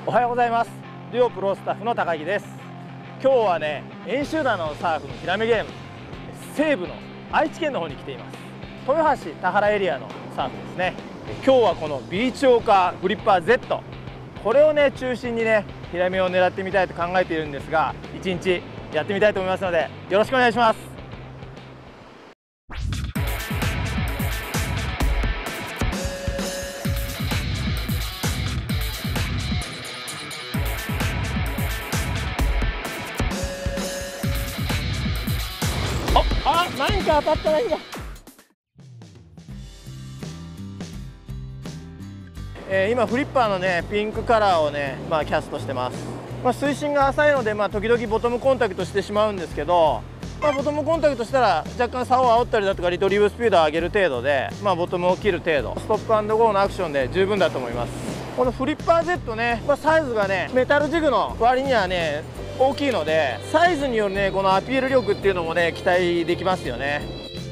おはようございます。デュオプロスタッフの高木です。今日はね、遠州灘のサーフのヒラメゲーム、西部の愛知県の方に来ています。豊橋田原エリアのサーフですね。今日はこのビーチウォーカーグリッパー Z、 これをね中心にねヒラメを狙ってみたいと考えているんですが、一日やってみたいと思いますのでよろしくお願いします。何か当たったらいいんだ。今フリッパーのねピンクカラーをね、キャストしてます。水深が浅いので、時々ボトムコンタクトしてしまうんですけど、ボトムコンタクトしたら若干竿を煽ったりだとかリトリーブスピードを上げる程度で、ボトムを切る程度、ストップ&ゴーのアクションで十分だと思います。このフリッパー Z ね、サイズがねメタルジグの割にはね大きいので、サイズによるねこのアピール力っていうのもね期待できますよね。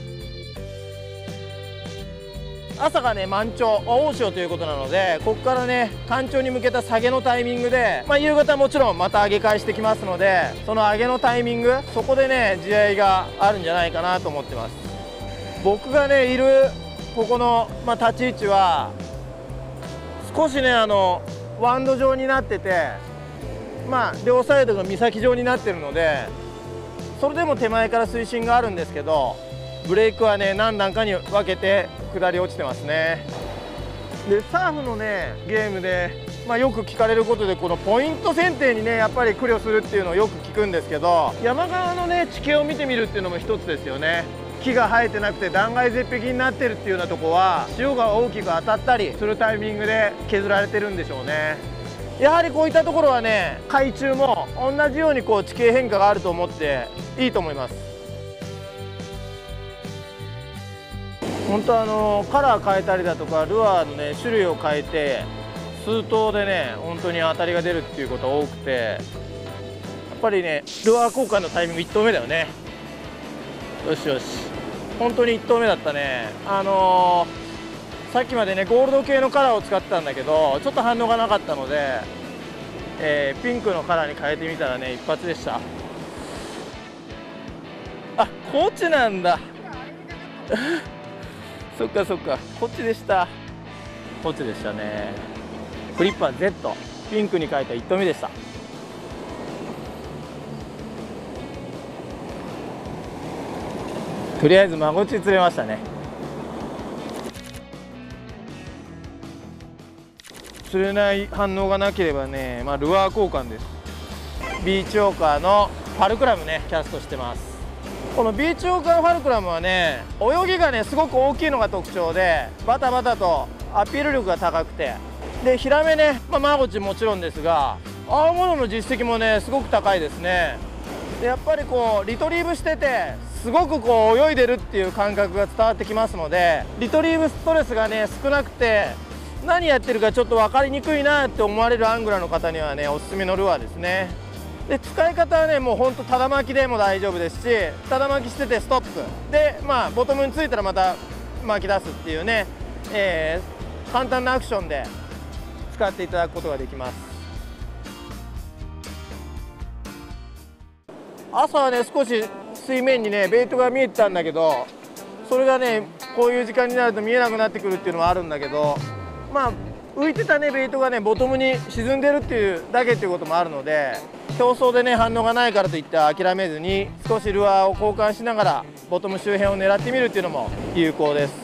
朝がね満潮、大潮ということなので、ここからね干潮に向けた下げのタイミングで、夕方もちろんまた上げ返してきますので、その上げのタイミング、そこでね地合いがあるんじゃないかなと思ってます。僕がねいるここの、立ち位置は少しねワンド状になってて、両サイドが岬状になってるので、それでも手前から水深があるんですけど、ブレイクはね何段かに分けて下り落ちてますね。でサーフのねゲームで、よく聞かれることで、このポイント選定にねやっぱり苦慮するっていうのをよく聞くんですけど、山側のね地形を見てみるっていうのも一つですよね。木が生えてなくて断崖絶壁になってるっていうようなとこは、潮が大きく当たったりするタイミングで削られてるんでしょうね。やはりこういったところはね海中も同じようにこう地形変化があると思っていいと思います。本当カラー変えたりだとかルアーのね種類を変えて数頭でね本当に当たりが出るっていうことが多くて、やっぱりねルアー交換のタイミング1投目だよね。よしよし、本当に1投目だったね。さっきまでねゴールド系のカラーを使ってたんだけど、ちょっと反応がなかったので、ピンクのカラーに変えてみたらね一発でした。あ、こっちなんだそっかそっか、こっちでした。こっちでしたね。フリッパー Z、 ピンクに変えた1投目でした。とりあえずマゴチ釣れましたね。釣れない反応がなければね、ルアー交換です。ビーチウォーカーのファルクラムねキャストしてます。このビーチウォーカーファルクラムはね泳ぎがねすごく大きいのが特徴で、バタバタとアピール力が高くて、でヒラメね、マゴチもちろんですが、青物の実績もねすごく高いですね。でやっぱりこうリトリーブしててすごくこう泳いでるっていう感覚が伝わってきますので、リトリーブストレスがね少なくて何やってるかちょっと分かりにくいなって思われるアングラーの方にはねおすすめのルアーですね。で使い方はねもうほんとただ巻きでも大丈夫ですし、ただ巻きしててストップで、ボトムについたらまた巻き出すっていうね、簡単なアクションで使っていただくことができます。朝はね少し水面にねベイトが見えてたんだけど、それがねこういう時間になると見えなくなってくるっていうのはあるんだけど、浮いてたねベイトがねボトムに沈んでるっていうだけっていうこともあるので、競争でね反応がないからといって諦めずに少しルアーを交換しながらボトム周辺を狙ってみるっていうのも有効です。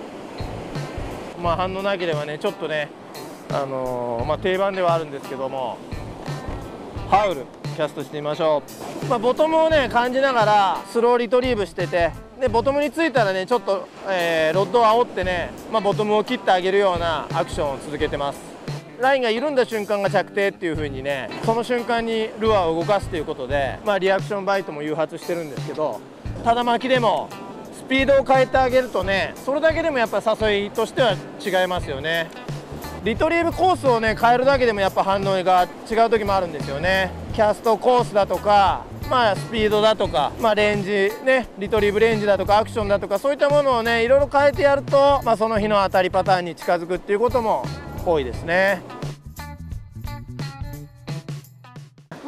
反応なければねちょっとね定番ではあるんですけども、ハウルキャストしてみましょう。ボトムをね感じながらスローリトリーブしてて、でボトムについたらねちょっと、ロッドを煽ってね、ボトムを切ってあげるようなアクションを続けてます。ラインが緩んだ瞬間が着底っていう風にね、その瞬間にルアーを動かすということで、リアクションバイトも誘発してるんですけど、ただ巻きでもスピードを変えてあげるとね、それだけでもやっぱ誘いとしては違いますよね。リトリーブコースをね変えるだけでもやっぱ反応が違う時もあるんですよね。キャストコースだとか、スピードだとか、レンジね、リトリーブレンジだとかアクションだとか、そういったものをねいろいろ変えてやると、その日の当たりパターンに近づくっていうことも多いですね。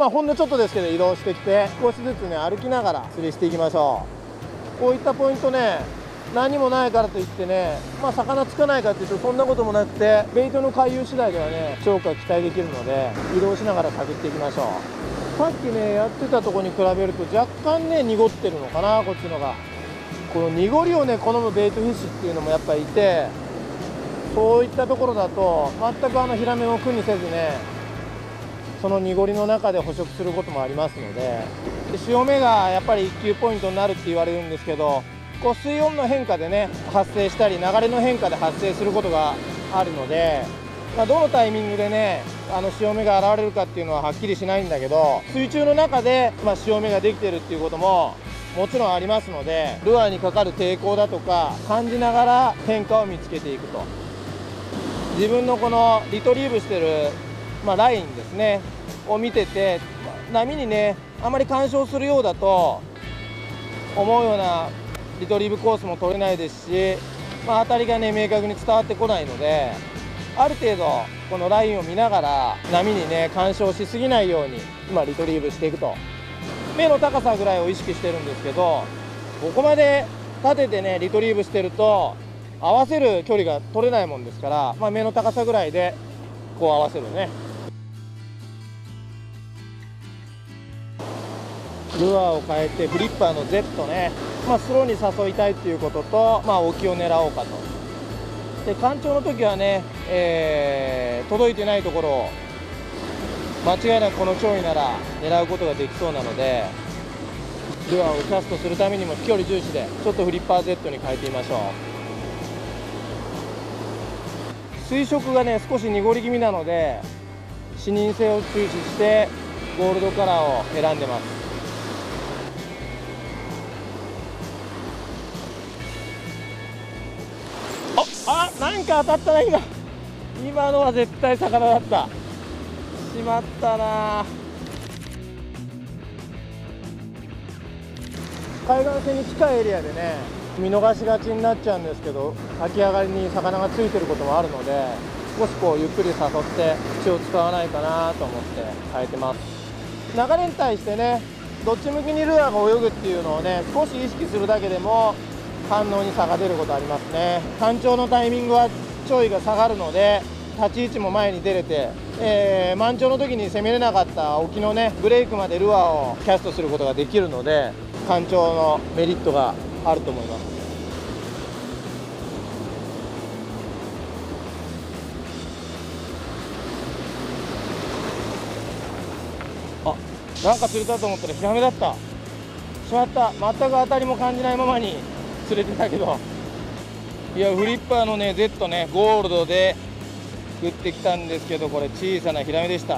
ほんのちょっとですけど移動してきて、少しずつね歩きながら釣りしていきましょう。こういったポイントね、何もないからといってね、魚つかないかっていうとそんなこともなくて、ベイトの回遊次第ではね超過期待できるので、移動しながら探っていきましょう。さっきねやってたところに比べると若干ね濁ってるのかな、こっちのが。この濁りをね好むベイトフィッシュっていうのもやっぱりいて、そういったところだと全くヒラメを苦にせずね、その濁りの中で捕食することもありますので、潮目がやっぱり1級ポイントになるって言われるんですけど、こう水温の変化でね発生したり、流れの変化で発生することがあるので、どのタイミングでね潮目が現れるかっていうのははっきりしないんだけど、水中の中で、潮目ができてるっていうことももちろんありますので、ルアーにかかる抵抗だとか感じながら変化を見つけていくと。自分のこのリトリーブしてる、ラインですねを見てて、波にねあまり干渉するようだと思うようなリトリーブコースも取れないですし、当たりがね明確に伝わってこないので、ある程度このラインを見ながら波にね干渉しすぎないように今リトリーブしていくと。目の高さぐらいを意識してるんですけど、ここまで立ててねリトリーブしてると合わせる距離が取れないもんですから、目の高さぐらいでこう合わせるね。ルアーを変えてフリッパーの Z ね、スローに誘いたいっていうことと、沖を狙おうかと。で干潮の時はね、届いてないところを間違いなくこの潮位なら狙うことができそうなので、ルアーをキャストするためにも飛距離重視でちょっとフリッパー Z に変えてみましょう。水色がね少し濁り気味なので、視認性を重視してゴールドカラーを選んでます。なんか当たったな今のは絶対魚だった。しまったな。海岸線に近いエリアでね見逃しがちになっちゃうんですけど、炊き上がりに魚がついてることもあるので、少しこうゆっくり誘って口を使わないかなと思って変えてます。流れに対してねどっち向きにルアーが泳ぐっていうのをね少し意識するだけでも反応に差が出ることありますね。干潮のタイミングは潮位が下がるので立ち位置も前に出れて、満潮の時に攻めれなかった沖のねブレイクまでルアーをキャストすることができるので、干潮のメリットがあると思います。なんか釣れたと思ったらヒラメだった。しまった。全く当たりも感じないままに釣れてたけど、いやフリッパーのね Z ねゴールドで食ってきたんですけど、これ小さなヒラメでした。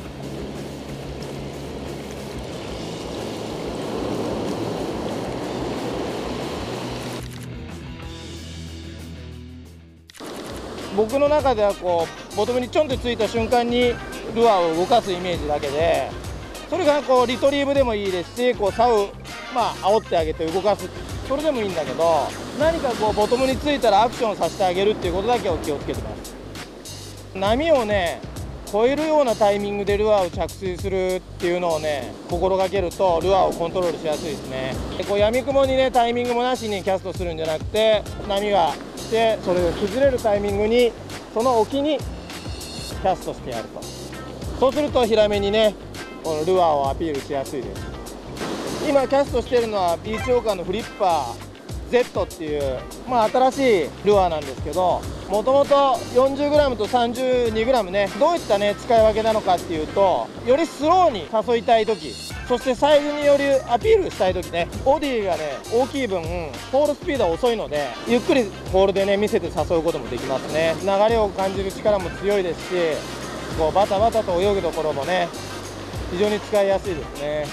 僕の中ではこうボトムにちょんってついた瞬間にルアーを動かすイメージだけで、それがこうリトリーブでもいいですし、こう竿煽ってあげて動かす、それでもいいんだけど、何かこうボトムについたらアクションさせてあげるっていうことだけを気をつけてます。波をね超えるようなタイミングでルアーを着水するっていうのをね心がけるとルアーをコントロールしやすいですね。でこう闇雲にねタイミングもなしにキャストするんじゃなくて、波が来てそれが崩れるタイミングにその沖にキャストしてやると。そうするとヒラメにねこのルアーをアピールしやすいです。今キャストしてるのはビーチウォーカーのフリッパー Z っていう、新しいルアーなんですけど、もともと 40g と 32g ね、どういったね使い分けなのかっていうと、よりスローに誘いたい時、そしてサイズによりアピールしたい時ね、ボディがね大きい分ホールスピードは遅いので、ゆっくりホールでね見せて誘うこともできますね。流れを感じる力も強いですし、こうバタバタと泳ぐところもね非常に使いやすいですね。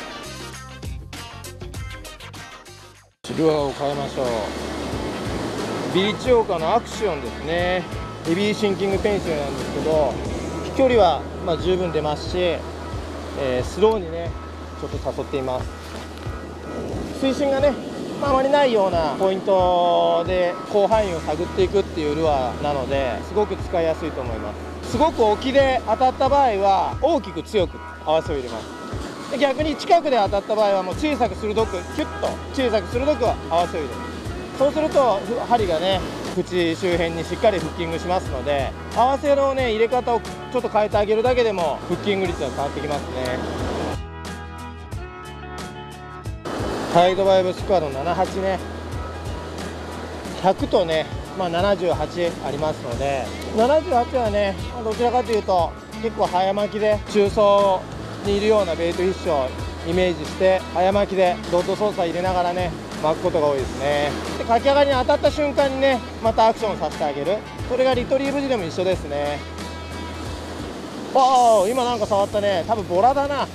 ルアーを変えましょう。ビーチウォーカーのアクションですね。ヘビーシンキングペンシルなんですけど、飛距離は十分出ますし、スローにねちょっと誘っています。水深がねあまりないようなポイントで広範囲を探っていくっていうルアーなので、すごく使いやすいと思います。すごく沖で当たった場合は大きく強く合わせを入れます。 で逆に近くで当たった場合はもう小さく鋭くキュッと小さく鋭く合わせを入れる。そうすると針がね口周辺にしっかりフッキングしますので、合わせのね入れ方をちょっと変えてあげるだけでもフッキング率が変わってきますね。サイドバイブスコアの78ね、100とね、78ありますので、78はね、どちらかというと結構早巻きで中層にいるようなベイトフィッシュをイメージして早巻きでドット操作入れながらね巻くことが多いですね。で駆け上がりに当たった瞬間にねまたアクションさせてあげる、それがリトリーブ時でも一緒ですね。ああ今なんか触ったね、多分ボラだな。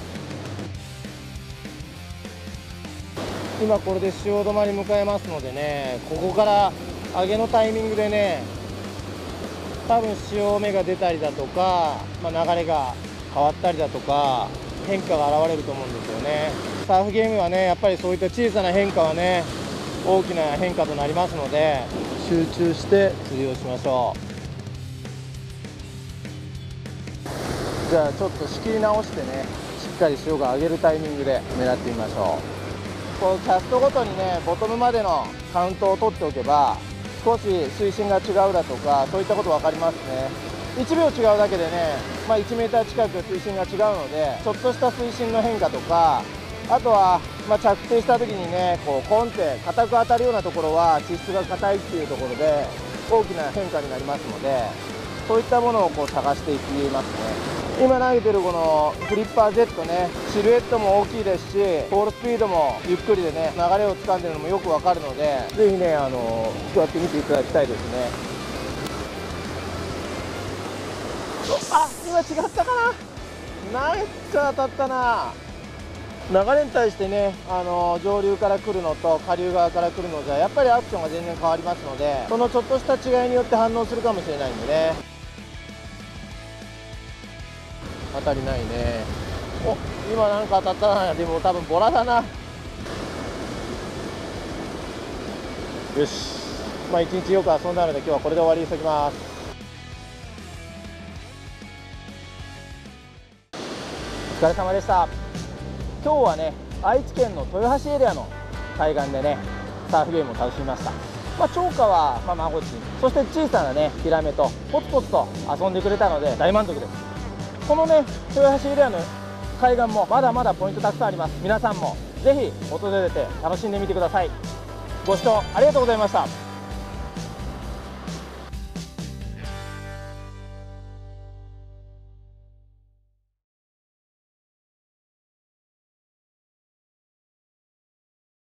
今これで潮止まり迎えますのでね、ここから上げのタイミングでね多分潮目が出たりだとか、流れが変わったりだとか変化が現れると思うんですよね。サーフゲームはねやっぱりそういった小さな変化はね大きな変化となりますので、集中して釣りをしましょう。じゃあちょっと仕切り直してね、しっかり潮が上げるタイミングで狙ってみましょう。こうキャストごとにねボトムまでのカウントを取っておけば少し水深が違うだとかそういったこと分かりますね。1秒違うだけでね、1 m 近く水深が違うので、ちょっとした水深の変化とか、あとは着底した時にねこうコンって硬く当たるようなところは地質が硬いっていうところで大きな変化になりますので、そういったものをこう探していきますね。今投げてるこのフリッパー Z ね、シルエットも大きいですしボールスピードもゆっくりでね流れをつかんでるのもよくわかるので、ぜひね使ってみていただきたいですね。あ、今違ったかな、ナイス当たったな。流れに対してね上流から来るのと下流側から来るのじゃやっぱりアクションが全然変わりますので、そのちょっとした違いによって反応するかもしれないんでね。当たりないね。お、今なんか当たったな。でも多分ボラだな。よし、一日よく遊んだので今日はこれで終わりにしておきます。お疲れ様でした。今日はね愛知県の豊橋エリアの海岸でねサーフゲームを楽しみました。釣果はマゴチ、そして小さなねヒラメとポツポツと遊んでくれたので大満足です。このね豊橋エリアの海岸もまだまだポイントたくさんあります。皆さんもぜひ訪れて楽しんでみてください。ご視聴ありがとうございました。